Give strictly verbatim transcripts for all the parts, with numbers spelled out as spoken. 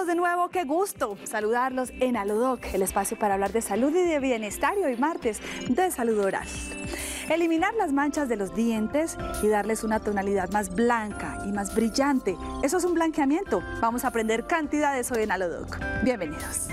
de nuevo, qué gusto saludarlos en Alodoc, el espacio para hablar de salud y de bienestar, y hoy martes de salud oral. Eliminar las manchas de los dientes y darles una tonalidad más blanca y más brillante. Eso es un blanqueamiento. Vamos a aprender cantidades hoy en Alodoc. Bienvenidos.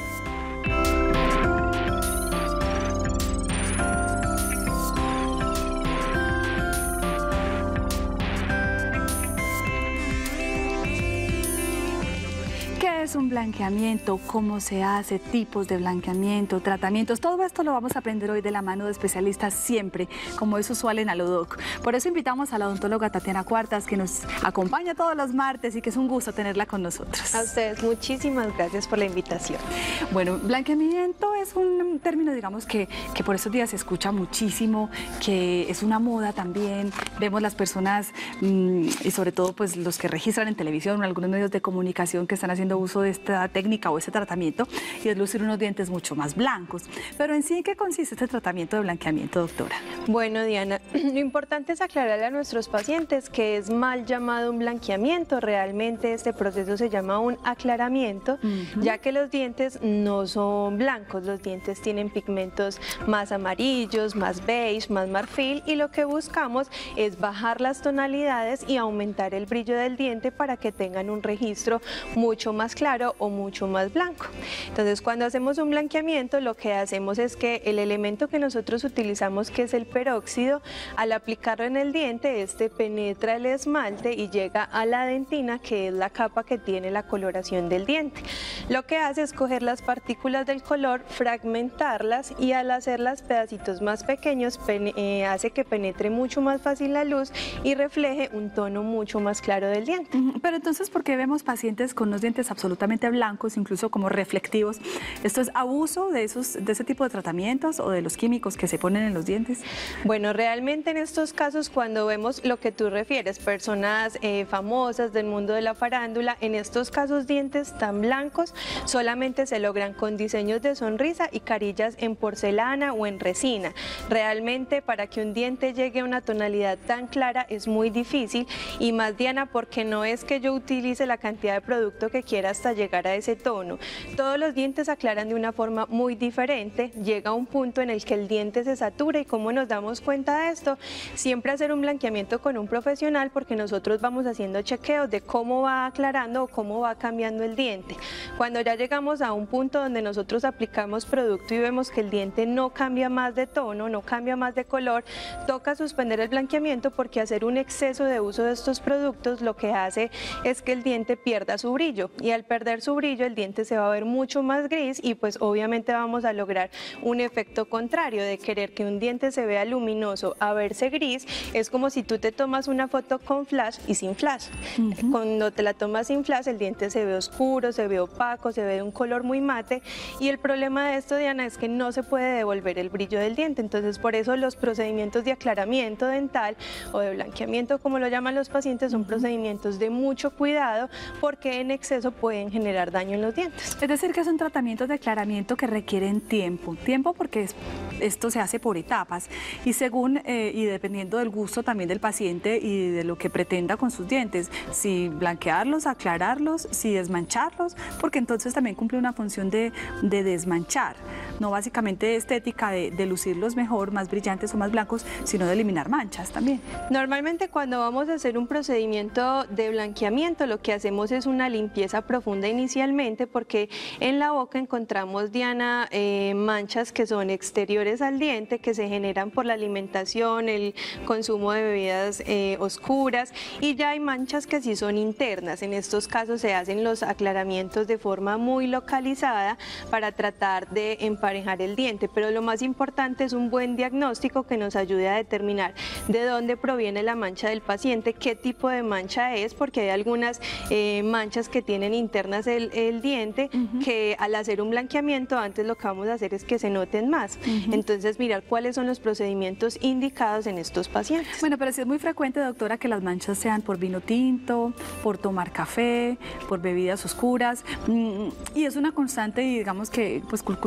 ¿Qué es un blanqueamiento? ¿Cómo se hace? Tipos de blanqueamiento, tratamientos. Todo esto lo vamos a aprender hoy de la mano de especialistas siempre, como es usual en Alodoc. Por eso invitamos a la odontóloga Tatiana Cuartas, que nos acompaña todos los martes y que es un gusto tenerla con nosotros. A ustedes, muchísimas gracias por la invitación. Bueno, blanqueamiento es un término, digamos, que, que por estos días se escucha muchísimo, que es una moda también. Vemos las personas, mmm, y sobre todo pues los que registran en televisión, en algunos medios de comunicación que están haciendo uso de esta técnica o este tratamiento, y es lucir unos dientes mucho más blancos. Pero en sí, ¿en qué consiste este tratamiento de blanqueamiento, doctora? Bueno, Diana, lo importante es aclararle a nuestros pacientes que es mal llamado un blanqueamiento. Realmente este proceso se llama un aclaramiento, uh-huh. ya que los dientes no son blancos, los dientes tienen pigmentos más amarillos, más beige, más marfil, y lo que buscamos es bajar las tonalidades y aumentar el brillo del diente para que tengan un registro mucho más claro o mucho más blanco. Entonces, cuando hacemos un blanqueamiento, lo que hacemos es que el elemento que nosotros utilizamos, que es el peróxido, al aplicarlo en el diente, este penetra el esmalte y llega a la dentina, que es la capa que tiene la coloración del diente. Lo que hace es coger las partículas del color, fragmentarlas, y al hacerlas pedacitos más pequeños, eh, hace que penetre mucho más fácil la luz y refleje un tono mucho más claro del diente. Pero entonces, ¿por qué vemos pacientes con los dientes absolutamente blancos, incluso como reflectivos? ¿Esto es abuso de, esos, de ese tipo de tratamientos o de los químicos que se ponen en los dientes? Bueno, realmente en estos casos, cuando vemos lo que tú refieres, personas eh, famosas del mundo de la farándula, en estos casos dientes tan blancos solamente se logran con diseños de sonrisa y carillas en porcelana o en resina. Realmente para que un diente llegue a una tonalidad tan clara es muy difícil, y más, Diana, porque no es que yo utilice la cantidad de producto que quiera hasta llegar a ese tono. Todos los dientes aclaran de una forma muy diferente. Llega un punto en el que el diente se satura, y ¿cómo nos damos cuenta de esto? Siempre hacer un blanqueamiento con un profesional, porque nosotros vamos haciendo chequeos de cómo va aclarando o cómo va cambiando el diente. Cuando ya llegamos a un punto donde nosotros aplicamos producto y vemos que el diente no cambia más de tono, no cambia más de color, toca suspender el blanqueamiento, porque hacer un exceso de uso de estos productos lo que hace es que el diente pierda su brillo, y al perder su brillo el diente se va a ver mucho más gris, y pues obviamente vamos a lograr un efecto contrario de querer que un diente se vea luminoso a verse gris. Es como si tú te tomas una foto con flash y sin flash. Uh-huh. Cuando te la tomas sin flash, el diente se ve oscuro, se ve opaco, se ve de un color muy mate, y el problema de esto, Diana, es que no se puede devolver el brillo del diente. Entonces, por eso los procedimientos de aclaramiento dental o de blanqueamiento, como lo llaman los pacientes, son uh-huh. procedimientos de mucho cuidado, porque en exceso pueden generar daño en los dientes. Es decir, que son tratamientos de aclaramiento que requieren tiempo. Tiempo porque es, esto se hace por etapas, y según eh, y dependiendo del gusto también del paciente y de lo que pretenda con sus dientes, si blanquearlos, aclararlos, si desmancharlos, porque entonces también cumple una función de, de desmanchar, no básicamente estética de, de lucirlos mejor, más brillantes o más blancos, sino de eliminar manchas también. Normalmente cuando vamos a hacer un procedimiento de blanqueamiento, lo que hacemos es una limpieza profunda inicialmente, porque en la boca encontramos, Diana, eh, manchas que son exteriores al diente, que se generan por la alimentación, el consumo de bebidas eh, oscuras, y ya hay manchas que sí son internas. En estos casos se hacen los aclaramientos de forma muy localizada para tratar de emparejar el diente, pero lo más importante es un buen diagnóstico que nos ayude a determinar de dónde proviene la mancha del paciente, qué tipo de mancha es, porque hay algunas eh, manchas que tienen internas el, el diente, uh-huh. que al hacer un blanqueamiento antes lo que vamos a hacer es que se noten más. Uh-huh. Entonces, mirar cuáles son los procedimientos indicados en estos pacientes. Bueno, pero sí es muy frecuente, doctora, que las manchas sean por vino tinto, por tomar café, por bebidas oscuras, y es una constante, y digamos que pues culturalmente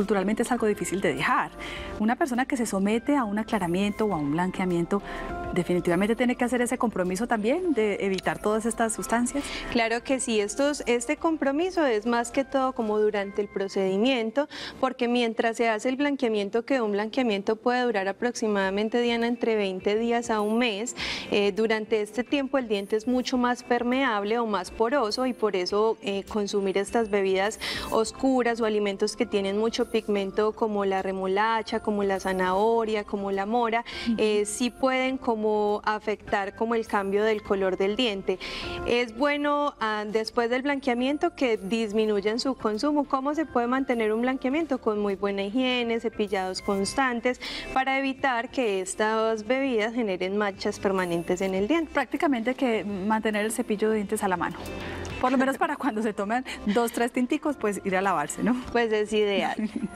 es algo difícil de dejar. Una persona que se somete a un aclaramiento o a un blanqueamiento definitivamente tiene que hacer ese compromiso también de evitar todas estas sustancias. Claro que sí, estos, este compromiso es más que todo como durante el procedimiento, porque mientras se hace el blanqueamiento, que un blanqueamiento puede durar aproximadamente, Diana, entre veinte días a un mes, eh, durante este tiempo el diente es mucho más permeable o más poroso y por eso eh, consumir estas bebidas oscuras o alimentos que tienen mucho pigmento como la remolacha, como la zanahoria, como la mora, uh-huh. eh, sí pueden como como afectar como el cambio del color del diente. Es bueno ah, después del blanqueamiento que disminuyan su consumo. ¿Cómo se puede mantener un blanqueamiento? Con muy buena higiene, cepillados constantes, para evitar que estas bebidas generen manchas permanentes en el diente. Prácticamente que mantener el cepillo de dientes a la mano. Por lo menos para cuando se toman dos, tres tinticos, pues ir a lavarse, ¿no? Pues es ideal.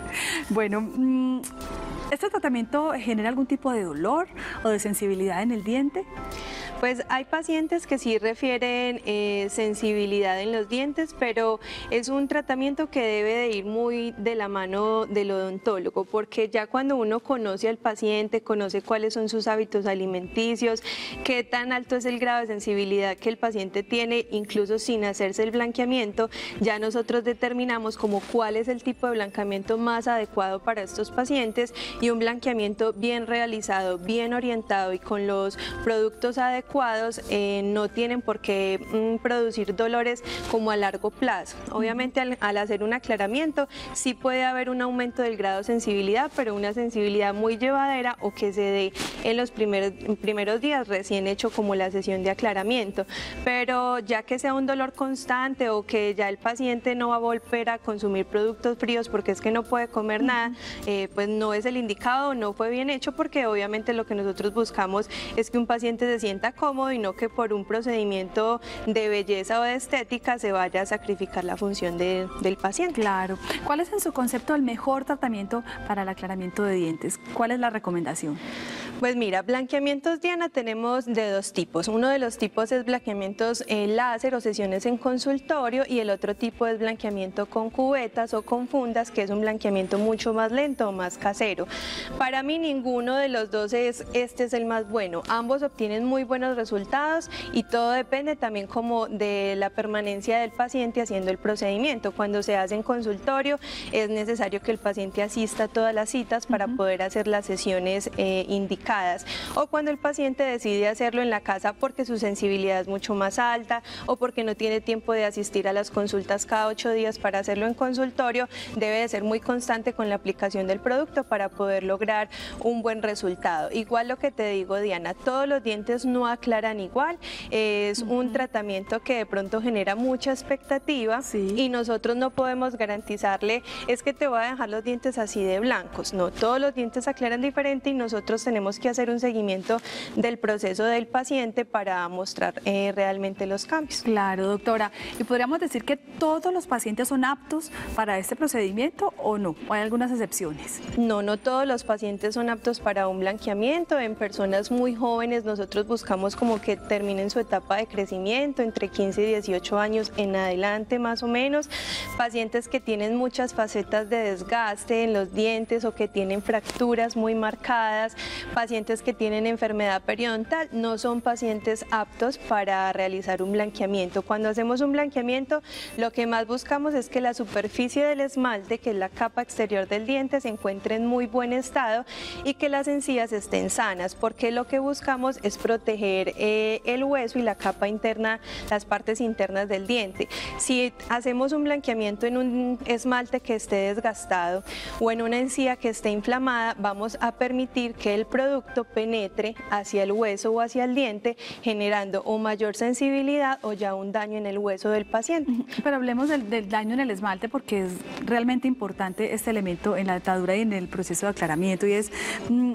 Bueno, ¿este tratamiento genera algún tipo de dolor o de sensibilidad en el diente? Pues hay pacientes que sí refieren eh, sensibilidad en los dientes, pero es un tratamiento que debe de ir muy de la mano del odontólogo, porque ya cuando uno conoce al paciente, conoce cuáles son sus hábitos alimenticios, qué tan alto es el grado de sensibilidad que el paciente tiene, incluso sin hacerse el blanqueamiento, ya nosotros determinamos como cuál es el tipo de blanqueamiento más adecuado para estos pacientes, y un blanqueamiento bien realizado, bien orientado y con los productos adecuados Eh, no tienen por qué mm, producir dolores como a largo plazo. Obviamente al, al hacer un aclaramiento sí puede haber un aumento del grado de sensibilidad, pero una sensibilidad muy llevadera o que se dé en los primeros, primeros días recién hecho como la sesión de aclaramiento. Pero ya que sea un dolor constante o que ya el paciente no va a volver a consumir productos fríos porque es que no puede comer nada, eh, pues no es el indicado, no fue bien hecho, porque obviamente lo que nosotros buscamos es que un paciente se sienta cómodo y no que por un procedimiento de belleza o de estética se vaya a sacrificar la función de, del paciente. Claro. ¿Cuál es en su concepto el mejor tratamiento para el aclaramiento de dientes? ¿Cuál es la recomendación? Pues mira, blanqueamientos, Diana, tenemos de dos tipos. Uno de los tipos es blanqueamientos eh, láser o sesiones en consultorio, y el otro tipo es blanqueamiento con cubetas o con fundas, que es un blanqueamiento mucho más lento o más casero. Para mí ninguno de los dos es, este es el más bueno. Ambos obtienen muy buenos resultados y todo depende también como de la permanencia del paciente haciendo el procedimiento. Cuando se hace en consultorio es necesario que el paciente asista a todas las citas para uh-huh. poder hacer las sesiones eh, indicadas. O cuando el paciente decide hacerlo en la casa porque su sensibilidad es mucho más alta o porque no tiene tiempo de asistir a las consultas cada ocho días para hacerlo en consultorio, debe de ser muy constante con la aplicación del producto para poder lograr un buen resultado. Igual lo que te digo, Diana, todos los dientes no aclaran igual, es uh-huh. un tratamiento que de pronto genera mucha expectativa sí. y nosotros no podemos garantizarle, es que te voy a dejar los dientes así de blancos. No, todos los dientes aclaran diferente y nosotros tenemos que hacer un seguimiento del proceso del paciente para mostrar eh, realmente los cambios. Claro, doctora. ¿Y podríamos decir que todos los pacientes son aptos para este procedimiento o no? ¿O hay algunas excepciones? No, no todos los pacientes son aptos para un blanqueamiento. En personas muy jóvenes nosotros buscamos como que terminen su etapa de crecimiento entre quince y dieciocho años en adelante más o menos. Pacientes que tienen muchas facetas de desgaste en los dientes o que tienen fracturas muy marcadas, pacientes que tienen enfermedad periodontal, no son pacientes aptos para realizar un blanqueamiento. Cuando hacemos un blanqueamiento, lo que más buscamos es que la superficie del esmalte, que es la capa exterior del diente, se encuentre en muy buen estado y que las encías estén sanas, porque lo que buscamos es proteger eh, el hueso y la capa interna, las partes internas del diente. Si hacemos un blanqueamiento en un esmalte que esté desgastado o en una encía que esté inflamada, vamos a permitir que el producto penetre hacia el hueso o hacia el diente, generando o mayor sensibilidad o ya un daño en el hueso del paciente. Pero hablemos del, del daño en el esmalte, porque es realmente importante este elemento en la dentadura y en el proceso de aclaramiento, y es mmm,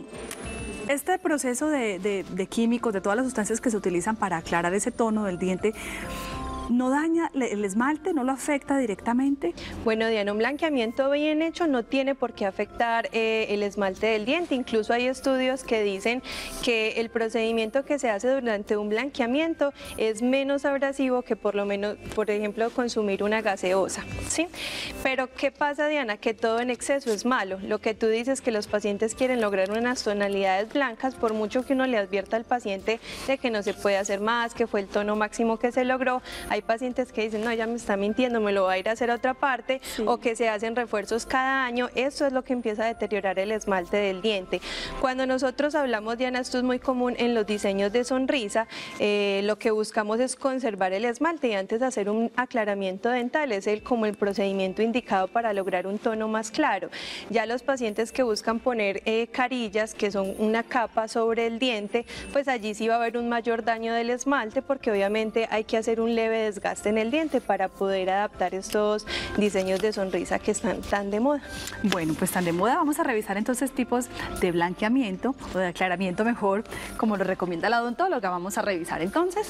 este proceso de, de, de químicos, de todas las sustancias que se utilizan para aclarar ese tono del diente. ¿no daña el esmalte, no lo afecta directamente? Bueno, Diana, un blanqueamiento bien hecho no tiene por qué afectar eh, el esmalte del diente. Incluso hay estudios que dicen que el procedimiento que se hace durante un blanqueamiento es menos abrasivo que por lo menos, por ejemplo, consumir una gaseosa, ¿sí? Pero ¿qué pasa, Diana? Que todo en exceso es malo. Lo que tú dices, que los pacientes quieren lograr unas tonalidades blancas, por mucho que uno le advierta al paciente de que no se puede hacer más, que fue el tono máximo que se logró, hay pacientes que dicen, no, ella me está mintiendo, me lo va a ir a hacer a otra parte, sí. O que se hacen refuerzos cada año. Eso es lo que empieza a deteriorar el esmalte del diente. Cuando nosotros hablamos, Diana, esto es muy común en los diseños de sonrisa, eh, lo que buscamos es conservar el esmalte, y antes de hacer un aclaramiento dental es el, como el procedimiento indicado para lograr un tono más claro. Ya los pacientes que buscan poner eh, carillas, que son una capa sobre el diente, pues allí sí va a haber un mayor daño del esmalte, porque obviamente hay que hacer un leve desgaste en el diente para poder adaptar estos diseños de sonrisa que están tan de moda. Bueno, pues tan de moda, vamos a revisar entonces tipos de blanqueamiento o de aclaramiento mejor, como lo recomienda la odontóloga. Vamos a revisar entonces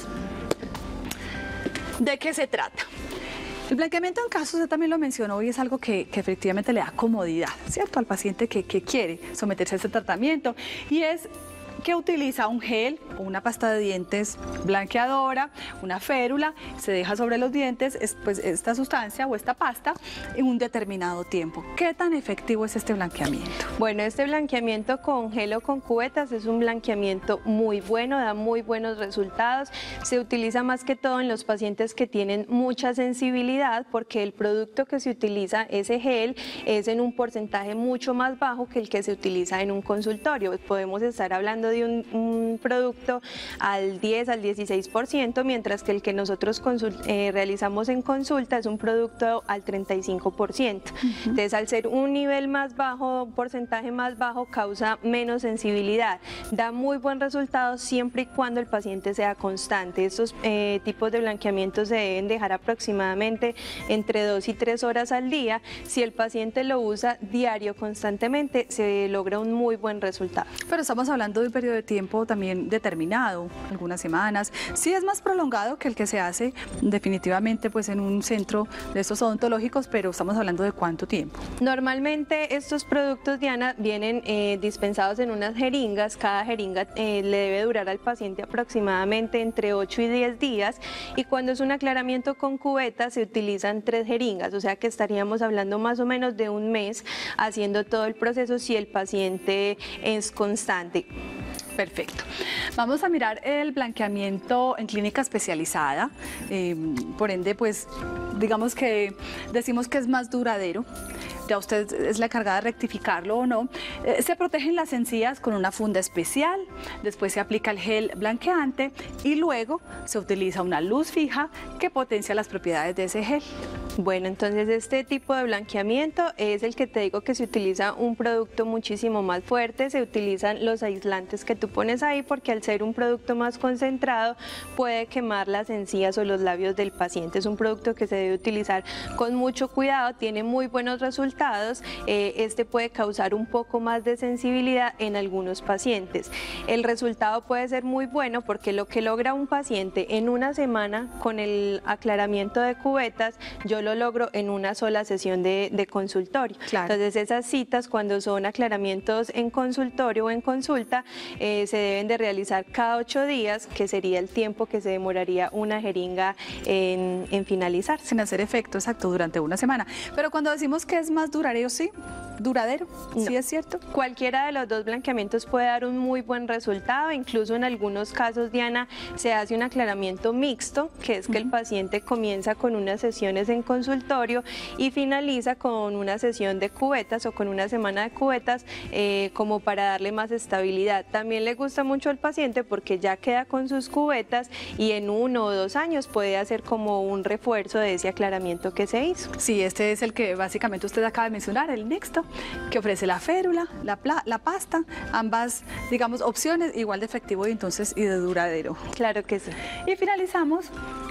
de qué se trata. El blanqueamiento, en caso, usted también lo mencionó, y es algo que, que efectivamente le da comodidad, ¿cierto?, al paciente que, que quiere someterse a este tratamiento, y es que utiliza un gel o una pasta de dientes blanqueadora, una férula, se deja sobre los dientes es, pues, esta sustancia o esta pasta en un determinado tiempo. ¿Qué tan efectivo es este blanqueamiento? Bueno, este blanqueamiento con gel o con cubetas es un blanqueamiento muy bueno, da muy buenos resultados. Se utiliza más que todo en los pacientes que tienen mucha sensibilidad, porque el producto que se utiliza, ese gel, es en un porcentaje mucho más bajo que el que se utiliza en un consultorio. Podemos estar hablando de un, un producto al diez, al dieciséis por ciento, mientras que el que nosotros eh, realizamos en consulta es un producto al treinta y cinco por ciento. Uh-huh. Entonces, al ser un nivel más bajo, un porcentaje más bajo, causa menos sensibilidad. Da muy buen resultado siempre y cuando el paciente sea constante. Estos eh, tipos de blanqueamiento se deben dejar aproximadamente entre dos y tres horas al día. Si el paciente lo usa diario, constantemente, se logra un muy buen resultado. Pero estamos hablando de un periodo de tiempo también determinado, algunas semanas. Sí es más prolongado que el que se hace definitivamente pues en un centro de estos odontológicos, pero estamos hablando de cuánto tiempo. Normalmente estos productos, Diana, vienen eh, dispensados en unas jeringas. Cada jeringa eh, le debe durar al paciente aproximadamente entre ocho y diez días, y cuando es un aclaramiento con cubeta se utilizan tres jeringas, o sea que estaríamos hablando más o menos de un mes haciendo todo el proceso si el paciente es constante. Perfecto. Vamos a mirar el blanqueamiento en clínica especializada, eh, por ende, pues, digamos que decimos que es más duradero. Ya usted es la encargada de rectificarlo o no. Eh, se protegen las encías con una funda especial, después se aplica el gel blanqueante y luego se utiliza una luz fija que potencia las propiedades de ese gel. Bueno, entonces este tipo de blanqueamiento es el que te digo que se utiliza un producto muchísimo más fuerte, se utilizan los aislantes que tú pones ahí, porque al ser un producto más concentrado puede quemar las encías o los labios del paciente. Es un producto que se debe utilizar con mucho cuidado, tiene muy buenos resultados. Eh, este puede causar un poco más de sensibilidad en algunos pacientes. El resultado puede ser muy bueno, porque lo que logra un paciente en una semana con el aclaramiento de cubetas, yo lo logro en una sola sesión de, de consultorio. Claro. Entonces esas citas, cuando son aclaramientos en consultorio o en consulta, eh, se deben de realizar cada ocho días, que sería el tiempo que se demoraría una jeringa en, en finalizar. Sin hacer efecto, exacto, durante una semana. Pero cuando decimos que es más duradero, ¿sí? ¿Duradero? No. ¿Sí es cierto? Cualquiera de los dos blanqueamientos puede dar un muy buen resultado. Incluso en algunos casos, Diana, se hace un aclaramiento mixto, que es que uh-huh. el paciente comienza con unas sesiones en consultorio y finaliza con una sesión de cubetas o con una semana de cubetas, eh, como para darle más estabilidad. También le gusta mucho al paciente porque ya queda con sus cubetas y en uno o dos años puede hacer como un refuerzo de ese aclaramiento que se hizo. Sí, este es el que básicamente usted acaba de mencionar, el mixto, que ofrece la férula, la, la pasta, ambas, digamos, opciones igual de efectivo y entonces y de duradero. Claro que sí. Y finalizamos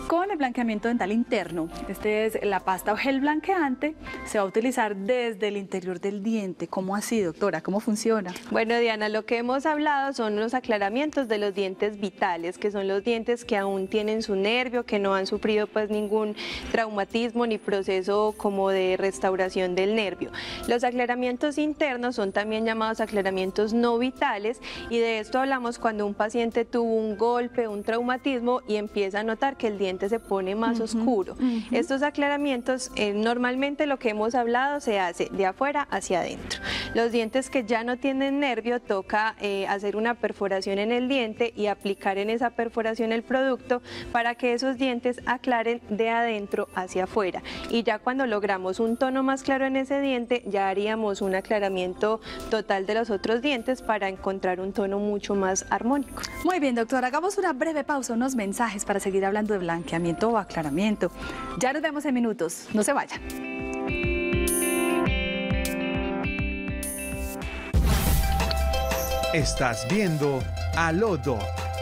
Con el blanqueamiento dental interno, este es la pasta o gel blanqueante, se va a utilizar desde el interior del diente. ¿Cómo así, doctora? ¿Cómo funciona? Bueno, Diana, lo que hemos hablado son los aclaramientos de los dientes vitales, que son los dientes que aún tienen su nervio, que no han sufrido pues ningún traumatismo ni proceso como de restauración del nervio. Los aclaramientos internos son también llamados aclaramientos no vitales, y de esto hablamos cuando un paciente tuvo un golpe, un traumatismo y empieza a notar que el diente se pone más uh-huh, oscuro. Uh-huh. Estos aclaramientos, eh, normalmente lo que hemos hablado se hace de afuera hacia adentro. Los dientes que ya no tienen nervio, toca eh, hacer una perforación en el diente y aplicar en esa perforación el producto para que esos dientes aclaren de adentro hacia afuera. Y ya cuando logramos un tono más claro en ese diente, ya haríamos un aclaramiento total de los otros dientes para encontrar un tono mucho más armónico. Muy bien, doctora, hagamos una breve pausa, unos mensajes para seguir hablando de blanqueamiento o aclaramiento. Ya nos vemos en minutos, no se vayan. Estás viendo Aló Doc.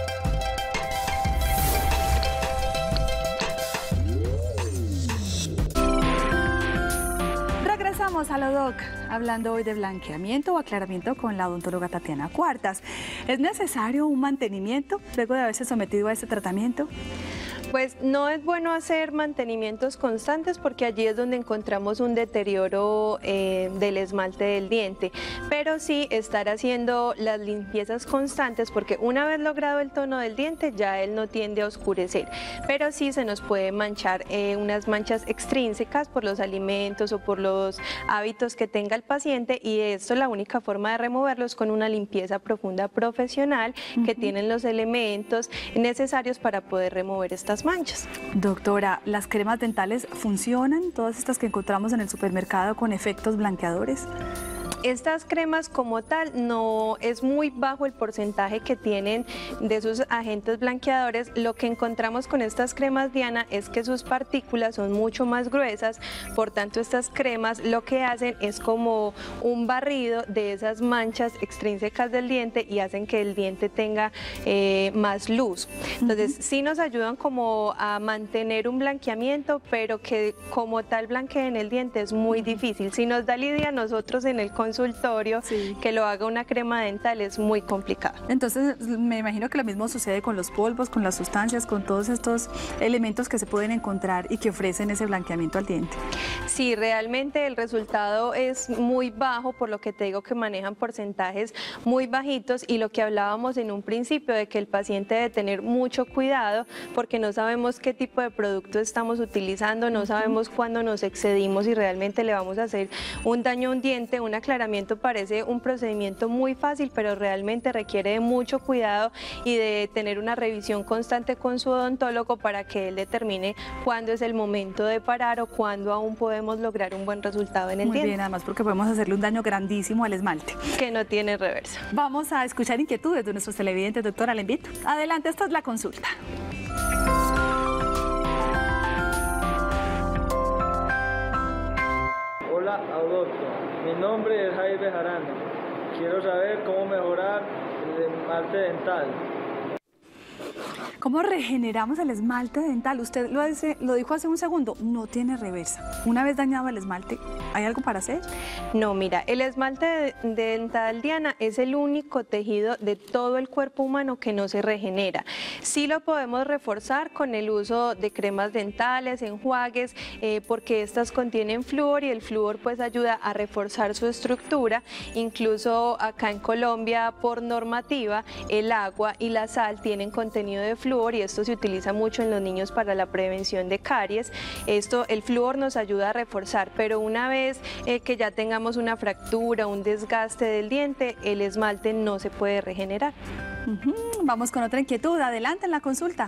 Regresamos a Aló Doc, hablando hoy de blanqueamiento o aclaramiento con la odontóloga Tatiana Cuartas. ¿Es necesario un mantenimiento luego de haberse sometido a este tratamiento? Pues no es bueno hacer mantenimientos constantes porque allí es donde encontramos un deterioro eh, del esmalte del diente, pero sí estar haciendo las limpiezas constantes, porque una vez logrado el tono del diente ya él no tiende a oscurecer, pero sí se nos puede manchar eh, unas manchas extrínsecas por los alimentos o por los hábitos que tenga el paciente, y esto la única forma de removerlo es con una limpieza profunda profesional uh-huh. que tienen los elementos necesarios para poder remover estas manchas. Doctora, ¿las cremas dentales funcionan? Todas estas que encontramos en el supermercado con efectos blanqueadores. Estas cremas como tal, no es muy bajo el porcentaje que tienen de sus agentes blanqueadores. Lo que encontramos con estas cremas, Diana, es que sus partículas son mucho más gruesas, por tanto estas cremas lo que hacen es como un barrido de esas manchas extrínsecas del diente y hacen que el diente tenga eh, más luz. Entonces uh-huh. sí nos ayudan como a mantener un blanqueamiento, pero que como tal blanqueen el diente es muy difícil. Si nos da lidia nosotros en el consultorio sí. que lo haga una crema dental es muy complicado. Entonces me imagino que lo mismo sucede con los polvos, con las sustancias, con todos estos elementos que se pueden encontrar y que ofrecen ese blanqueamiento al diente. Sí, realmente el resultado es muy bajo, por lo que te digo que manejan porcentajes muy bajitos, y lo que hablábamos en un principio de que el paciente debe tener mucho cuidado porque no sabemos qué tipo de producto estamos utilizando, no sabemos cuándo nos excedimos y realmente le vamos a hacer un daño a un diente. Un aclaramiento parece un procedimiento muy fácil, pero realmente requiere de mucho cuidado y de tener una revisión constante con su odontólogo para que él determine cuándo es el momento de parar o cuándo aún podemos lograr un buen resultado en el Muy diente. Muy bien, además porque podemos hacerle un daño grandísimo al esmalte. Que no tiene reversa. Vamos a escuchar inquietudes de nuestros televidentes, doctora, le invito. Adelante, esta es la consulta. Hola, doctor. Mi nombre es Jaime Bejarano. Quiero saber cómo mejorar el esmalte dental. ¿Cómo regeneramos el esmalte dental? Usted lo, hace, lo dijo hace un segundo, no tiene reversa. Una vez dañado el esmalte, ¿hay algo para hacer? No, mira, el esmalte dental, Diana, es el único tejido de todo el cuerpo humano que no se regenera. Sí lo podemos reforzar con el uso de cremas dentales, enjuagues, eh, porque estas contienen flúor y el flúor pues ayuda a reforzar su estructura. Incluso acá en Colombia, por normativa, el agua y la sal tienen contenido de flúor, y esto se utiliza mucho en los niños para la prevención de caries. Esto, el flúor nos ayuda a reforzar, pero una vez eh, que ya tengamos una fractura, un desgaste del diente, el esmalte no se puede regenerar. Uh-huh. Vamos con otra inquietud, adelante en la consulta.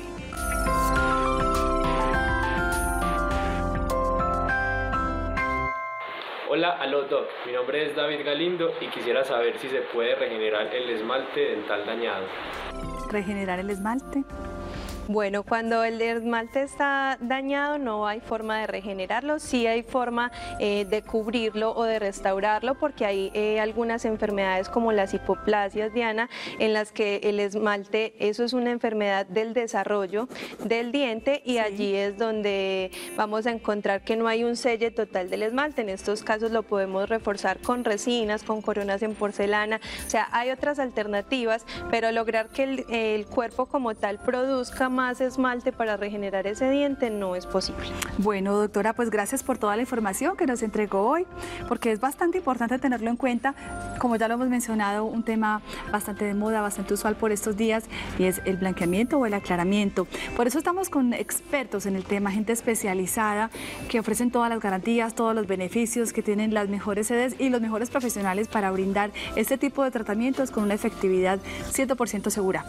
Hola, aló doc, mi nombre es David Galindo y quisiera saber si se puede regenerar el esmalte dental dañado. ¿Regenerar el esmalte? Bueno, cuando el esmalte está dañado no hay forma de regenerarlo, sí hay forma eh, de cubrirlo o de restaurarlo, porque hay eh, algunas enfermedades como las hipoplasias, Diana, en las que el esmalte, eso es una enfermedad del desarrollo del diente y sí. allí es donde vamos a encontrar que no hay un selle total del esmalte. En estos casos lo podemos reforzar con resinas, con coronas en porcelana, o sea, hay otras alternativas, pero lograr que el, el cuerpo como tal produzca más esmalte para regenerar ese diente no es posible. Bueno, doctora, pues gracias por toda la información que nos entregó hoy, porque es bastante importante tenerlo en cuenta, como ya lo hemos mencionado, un tema bastante de moda, bastante usual por estos días, y es el blanqueamiento o el aclaramiento. Por eso estamos con expertos en el tema, gente especializada que ofrecen todas las garantías, todos los beneficios, que tienen las mejores sedes y los mejores profesionales para brindar este tipo de tratamientos con una efectividad cien por ciento segura.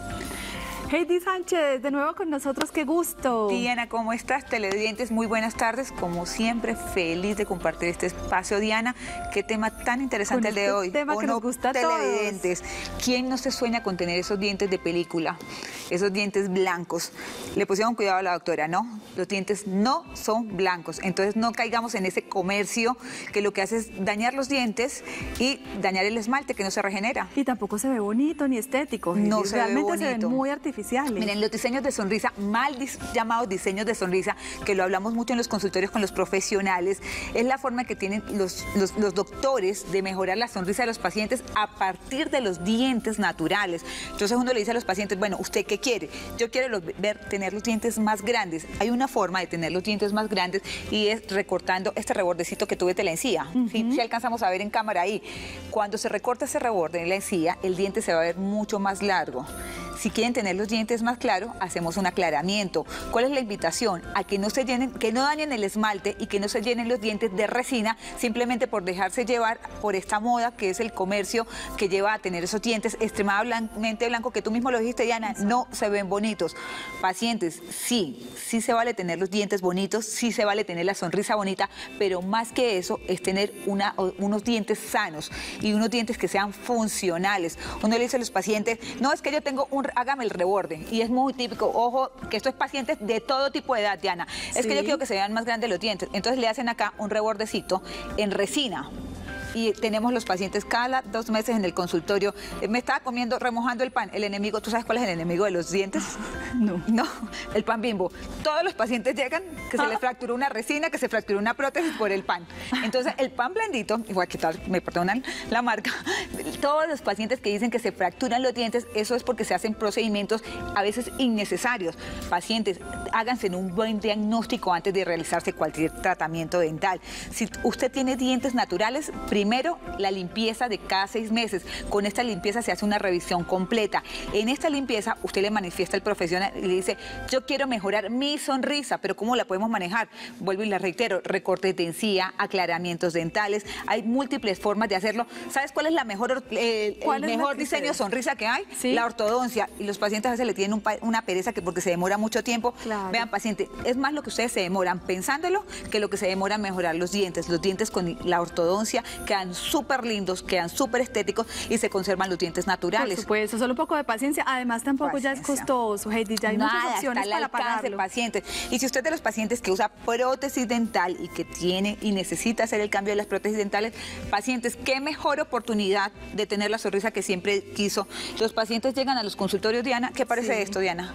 Heidi Sánchez, de nuevo con nosotros, qué gusto. Diana, ¿cómo estás? Televidentes, muy buenas tardes. Como siempre, feliz de compartir este espacio, Diana. Qué tema tan interesante con el de este hoy. Tema que nos gusta a televidentes, todos. ¿Quién no se sueña con tener esos dientes de película? Esos dientes blancos. Le pusieron cuidado a la doctora, ¿no? Los dientes no son blancos. Entonces no caigamos en ese comercio que lo que hace es dañar los dientes y dañar el esmalte que no se regenera. Y tampoco se ve bonito ni estético. No y se realmente ve bonito. Se ven muy artificiales. Miren, los diseños de sonrisa, mal dis llamados diseños de sonrisa, que lo hablamos mucho en los consultorios con los profesionales, es la forma que tienen los, los, los doctores de mejorar la sonrisa de los pacientes a partir de los dientes naturales. Entonces uno le dice a los pacientes, bueno, ¿usted qué quiere? Yo quiero los, ver, tener los dientes más grandes. Hay una forma de tener los dientes más grandes y es recortando este rebordecito que tuve de la encía. Uh-huh. ¿Sí? Si alcanzamos a ver en cámara ahí. Cuando se recorta ese reborde de la encía, el diente se va a ver mucho más largo. Si quieren tener los dientes más claros, hacemos un aclaramiento. ¿Cuál es la invitación? A que no se llenen, que no dañen el esmalte y que no se llenen los dientes de resina simplemente por dejarse llevar por esta moda que es el comercio que lleva a tener esos dientes extremadamente blancos, que tú mismo lo dijiste, Diana, no se ven bonitos. Pacientes, sí, sí se vale tener los dientes bonitos, sí se vale tener la sonrisa bonita, pero más que eso es tener una, unos dientes sanos y unos dientes que sean funcionales. Uno le dice a los pacientes, no, es que yo tengo un hágame el reborde. Y es muy típico, ojo, que esto es pacientes de todo tipo de edad, Diana. Es sí. que yo quiero que se vean más grandes los dientes. Entonces le hacen acá un rebordecito en resina. Y tenemos los pacientes cada dos meses en el consultorio. Me estaba comiendo, remojando el pan. El enemigo, ¿tú sabes cuál es el enemigo de los dientes? No. No, el pan Bimbo. Todos los pacientes llegan que se les fracturó una resina, que se fracturó una prótesis por el pan. Entonces, el pan blandito, igual que tal, me perdonan la marca, todos los pacientes que dicen que se fracturan los dientes, eso es porque se hacen procedimientos a veces innecesarios. Pacientes, háganse un buen diagnóstico antes de realizarse cualquier tratamiento dental. Si usted tiene dientes naturales, primero Primero, la limpieza de cada seis meses. Con esta limpieza se hace una revisión completa. En esta limpieza, usted le manifiesta al profesional y le dice, yo quiero mejorar mi sonrisa, pero ¿cómo la podemos manejar? Vuelvo y le reitero, recortes de encía, aclaramientos dentales, hay múltiples formas de hacerlo. ¿Sabes cuál es la mejor, eh, ¿Cuál el es mejor diseño de sonrisa que hay? ¿Sí? La ortodoncia. Y los pacientes a veces le tienen un, una pereza que porque se demora mucho tiempo. Claro. Vean, paciente, es más lo que ustedes se demoran pensándolo que lo que se demora en mejorar los dientes. Los dientes con la ortodoncia que quedan súper lindos, quedan súper estéticos y se conservan los dientes naturales. Por supuesto, solo un poco de paciencia. Además, tampoco paciencia. Ya es costoso, Heidi, ya hay Nada, muchas opciones para pagarlo. Pacientes. Y si usted es de los pacientes que usa prótesis dental y que tiene y necesita hacer el cambio de las prótesis dentales, pacientes, qué mejor oportunidad de tener la sonrisa que siempre quiso. Los pacientes llegan a los consultorios, Diana. ¿Qué parece sí. esto, Diana?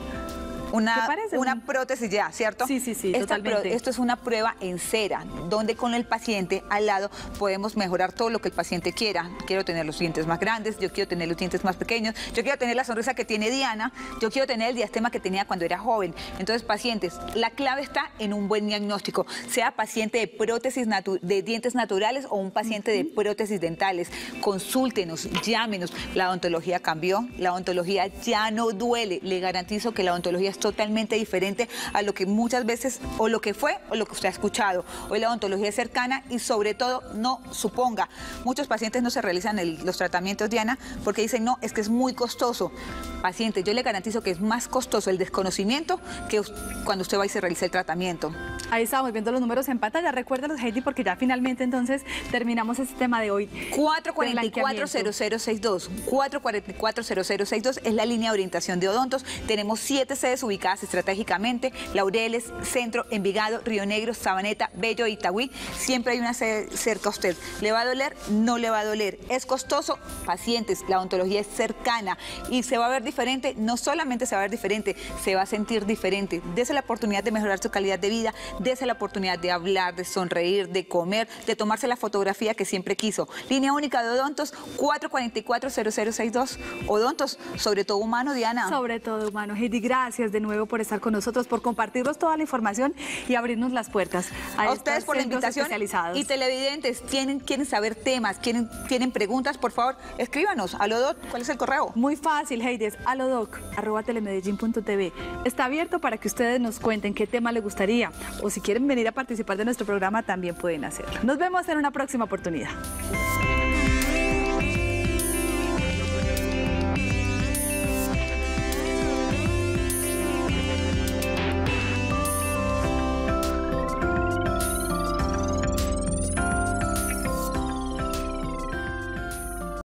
Una, una prótesis ya, ¿cierto? Sí, sí, sí, Esta totalmente. Pro, esto es una prueba en cera, donde con el paciente al lado podemos mejorar todo lo que el paciente quiera. Quiero tener los dientes más grandes, yo quiero tener los dientes más pequeños, yo quiero tener la sonrisa que tiene Diana, yo quiero tener el diastema que tenía cuando era joven. Entonces, pacientes, la clave está en un buen diagnóstico, sea paciente de prótesis de dientes naturales o un paciente uh-huh. de prótesis dentales. Consúltenos, llámenos. La odontología cambió, la odontología ya no duele. Le garantizo que la odontología es totalmente diferente a lo que muchas veces, o lo que fue, o lo que usted ha escuchado. Hoy la odontología es cercana y sobre todo no suponga. Muchos pacientes no se realizan el, los tratamientos, Diana, porque dicen, no, es que es muy costoso. Paciente, yo le garantizo que es más costoso el desconocimiento que cuando usted va y se realiza el tratamiento. Ahí estamos viendo los números en pantalla. Recuérdalos, Heidi, porque ya finalmente entonces terminamos este tema de hoy. cuatro cuatro cuatro, cero cero seis dos. cuatro cuatro cuatro, cero cero seis dos es la línea de orientación de odontos. Tenemos siete sedes ubicadas estratégicamente: Laureles, Centro, Envigado, Río Negro, Sabaneta, Bello e Itagüí. Siempre hay una sede cerca a usted. ¿Le va a doler? No le va a doler. ¿Es costoso? Pacientes, la odontología es cercana y se va a ver diferente. No solamente se va a ver diferente, se va a sentir diferente. Dese la oportunidad de mejorar su calidad de vida, dese la oportunidad de hablar, de sonreír, de comer, de tomarse la fotografía que siempre quiso. Línea única de odontos, cuatro cuatro cuatro, cero cero seis dos. Odontos, sobre todo humano, Diana. Sobre todo humano. Heidi, gracias de nuevo por estar con nosotros, por compartirnos toda la información y abrirnos las puertas a, a ustedes por la invitación. Y televidentes, ¿tienen, quieren saber temas, quieren, tienen preguntas, por favor, escríbanos. Alodot, ¿cuál es el correo? Muy fácil, Heidi, es alodoc arroba telemedellín punto tv. Está abierto para que ustedes nos cuenten qué tema les gustaría o si quieren venir a participar de nuestro programa también pueden hacerlo. Nos vemos en una próxima oportunidad.